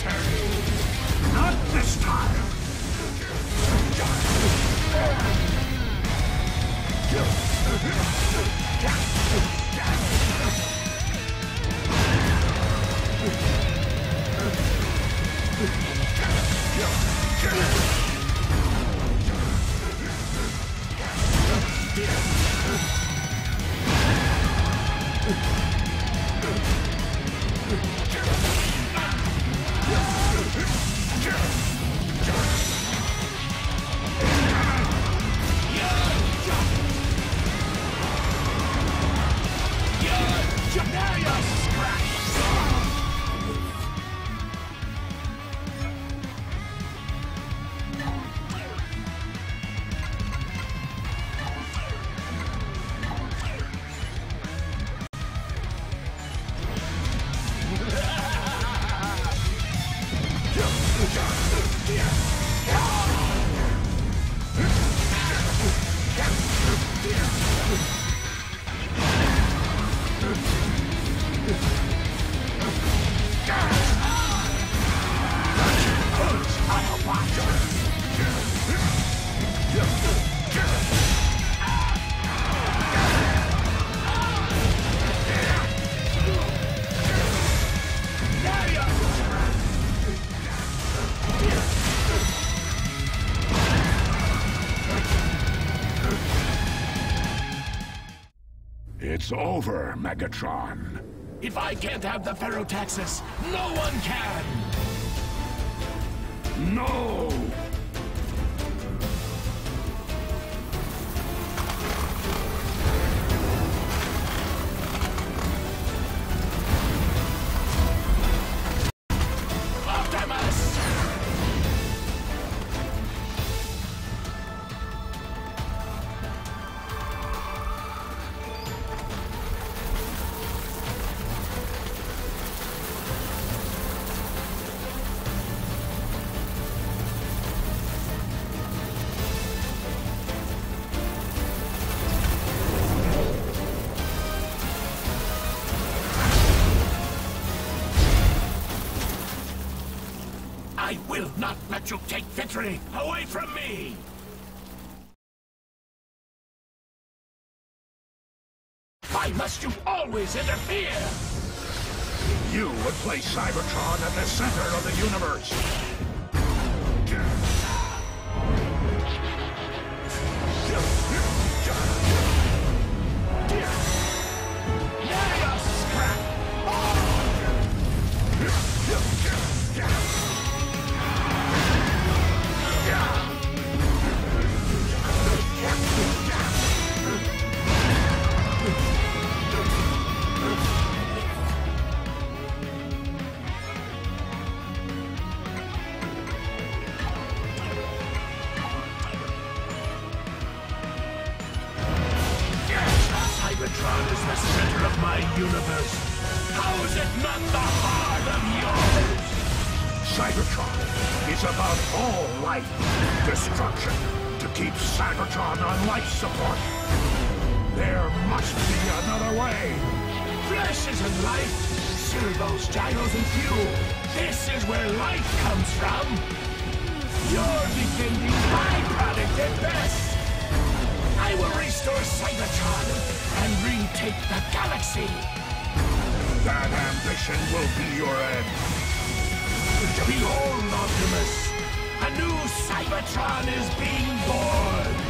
Not this time! It's over, Megatron. If I can't have the Ferrotaxis, no one can! No! I will not let you take victory away from me! Why must you always interfere? You would place Cybertron at the center of the universe. Cybertron is the center of my universe. How is it not the heart of yours? Cybertron is about all life destruction to keep Cybertron on life support. There must be another way. Flesh isn't life. Servos, gyros, and fuel. This is where life comes from. You're defending my product at best. I will restore Cybertron and retake the galaxy. That ambition will be your end. Behold, Optimus! A new Cybertron is being born!